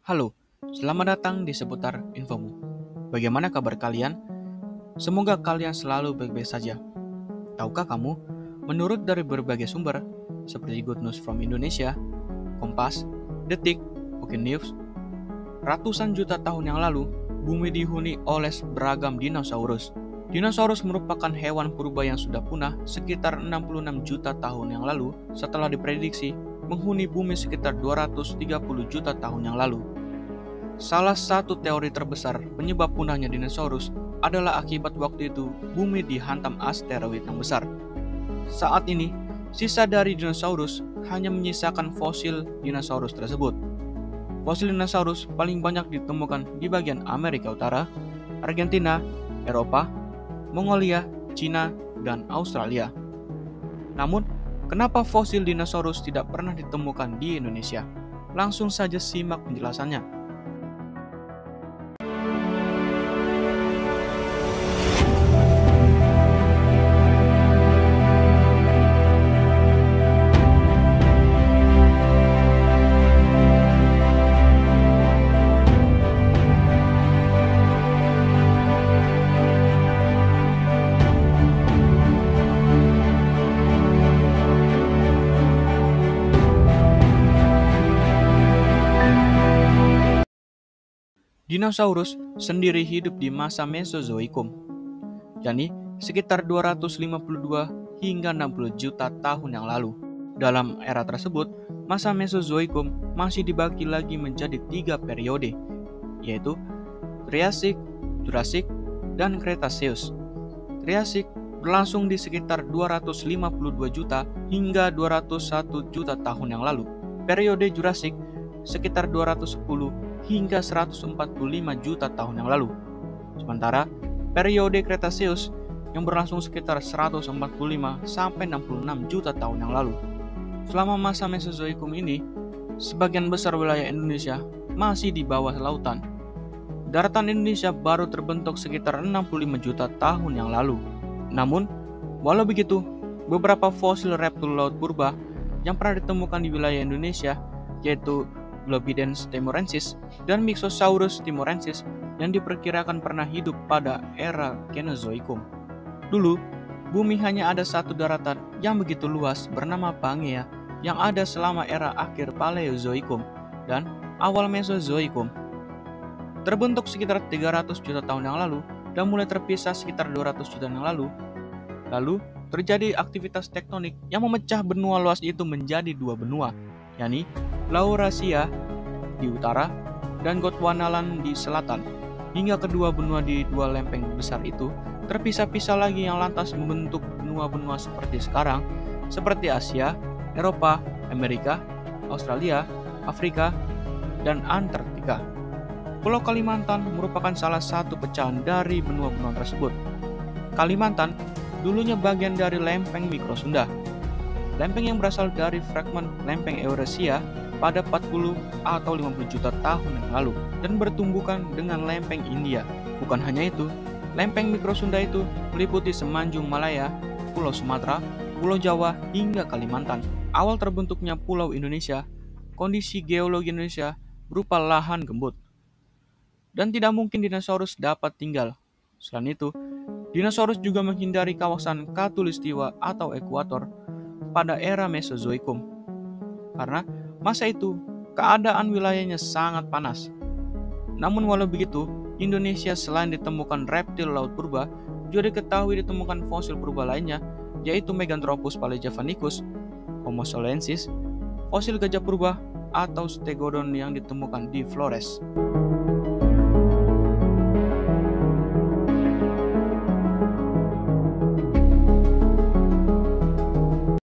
Halo, selamat datang di seputar infomu. Bagaimana kabar kalian? Semoga kalian selalu baik-baik saja. Tahukah kamu, menurut dari berbagai sumber, seperti Good News from Indonesia, Kompas, Detik, Weekend News, ratusan juta tahun yang lalu, bumi dihuni oleh beragam dinosaurus. Dinosaurus merupakan hewan purba yang sudah punah sekitar 66 juta tahun yang lalu setelah diprediksi menghuni bumi sekitar 230 juta tahun yang lalu. Salah satu teori terbesar penyebab punahnya dinosaurus adalah akibat waktu itu bumi dihantam asteroid yang besar. Saat ini, sisa dari dinosaurus hanya menyisakan fosil dinosaurus tersebut. Fosil dinosaurus paling banyak ditemukan di bagian Amerika Utara, Argentina, Eropa, Mongolia, Cina, dan Australia. Namun, kenapa fosil dinosaurus tidak pernah ditemukan di Indonesia? Langsung saja simak penjelasannya. Dinosaurus sendiri hidup di masa Mesozoikum, yakni sekitar 252 hingga 60 juta tahun yang lalu. Dalam era tersebut, masa Mesozoikum masih dibagi lagi menjadi 3 periode, yaitu Triasik, Jurassic, dan Cretaceous. Triasik berlangsung di sekitar 252 juta hingga 201 juta tahun yang lalu. Periode Jurassic sekitar 210 hingga 145 juta tahun yang lalu. Sementara periode Cretaceous yang berlangsung sekitar 145 sampai 66 juta tahun yang lalu. Selama masa Mesozoikum ini, sebagian besar wilayah Indonesia masih di bawah lautan. Daratan Indonesia baru terbentuk sekitar 65 juta tahun yang lalu. Namun, walau begitu, beberapa fosil reptil laut purba yang pernah ditemukan di wilayah Indonesia, yaitu Globidens timorensis dan Mixosaurus timorensis yang diperkirakan pernah hidup pada era Kenozoikum. Dulu, bumi hanya ada satu daratan yang begitu luas bernama Pangea yang ada selama era akhir Paleozoikum dan awal Mesozoikum. Terbentuk sekitar 300 juta tahun yang lalu dan mulai terpisah sekitar 200 juta tahun yang lalu. Lalu, terjadi aktivitas tektonik yang memecah benua luas itu menjadi dua benua, yakni Laurasia di utara dan Gondwanaland di selatan, hingga kedua benua di dua lempeng besar itu terpisah-pisah lagi yang lantas membentuk benua-benua seperti sekarang, seperti Asia, Eropa, Amerika, Australia, Afrika, dan Antartika. Pulau Kalimantan merupakan salah satu pecahan dari benua-benua tersebut. Kalimantan dulunya bagian dari lempeng Mikrosunda, lempeng yang berasal dari fragmen lempeng Eurasia pada 40 atau 50 juta tahun yang lalu dan bertumbukan dengan lempeng India. Bukan hanya itu, lempeng Mikrosunda itu meliputi Semenanjung Malaya, Pulau Sumatera, Pulau Jawa, hingga Kalimantan. Awal terbentuknya Pulau Indonesia, kondisi geologi Indonesia berupa lahan gembut. Dan tidak mungkin dinosaurus dapat tinggal. Selain itu, dinosaurus juga menghindari kawasan Khatulistiwa atau ekuator pada era Mesozoikum. Karena masa itu, keadaan wilayahnya sangat panas. Namun walau begitu, Indonesia selain ditemukan reptil laut purba, juga diketahui ditemukan fosil purba lainnya, yaitu Meganthropus palejavanicus, Homo solensis, fosil gajah purba, atau Stegodon yang ditemukan di Flores.